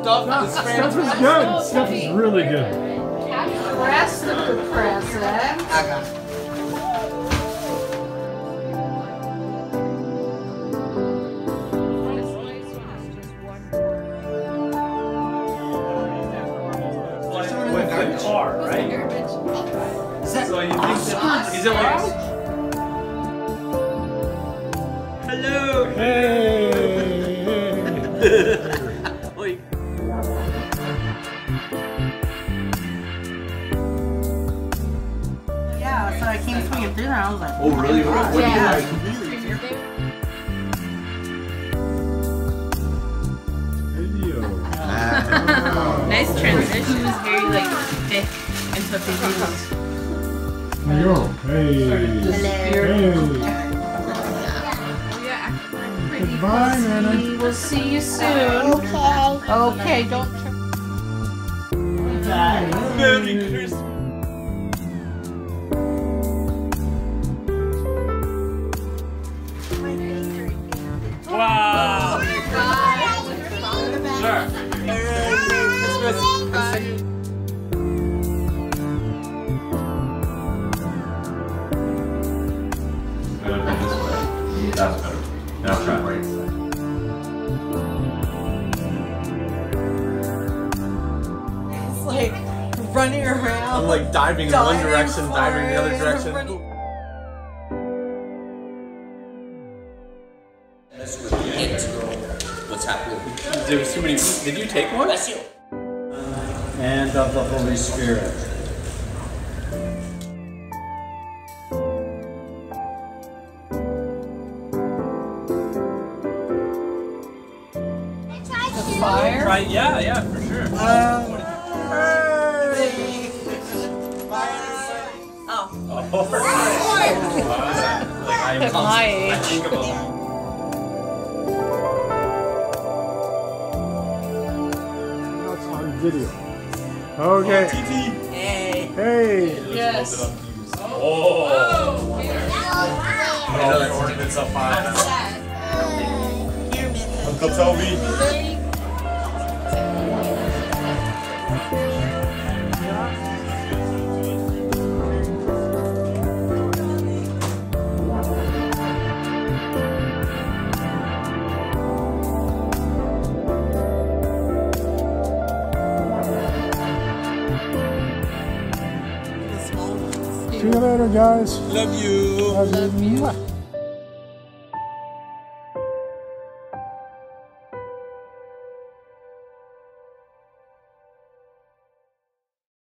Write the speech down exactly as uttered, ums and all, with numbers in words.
stuff. No, stuff is good. Stuff is really good. Rest of the present. With the car, right? So you think that is it like? Hello. Hey. Wait. Yeah, so I came swinging through there. I was like, Oh, really? What, what Yeah. do you like? Video. Nice transition. It was very like thick and puffy. There you go. Hey. Hey. Goodbye, Nana. We'll see you soon. Okay. Okay, don't trip. Merry Christmas. Wow. Sure. Merry Christmas. That's better. Now try right side. it's like running around. I'm like diving in one direction, diving in the other direction. What's happening? There was too many. Did you take one? And of the Holy Spirit. Fire. Right? Yeah, yeah, for sure. Um, At my age. That's on video. Okay. hey. Hey. Yes. Oh. All the ornaments up high. Uncle Toby. See you later, guys. Love you. Love you.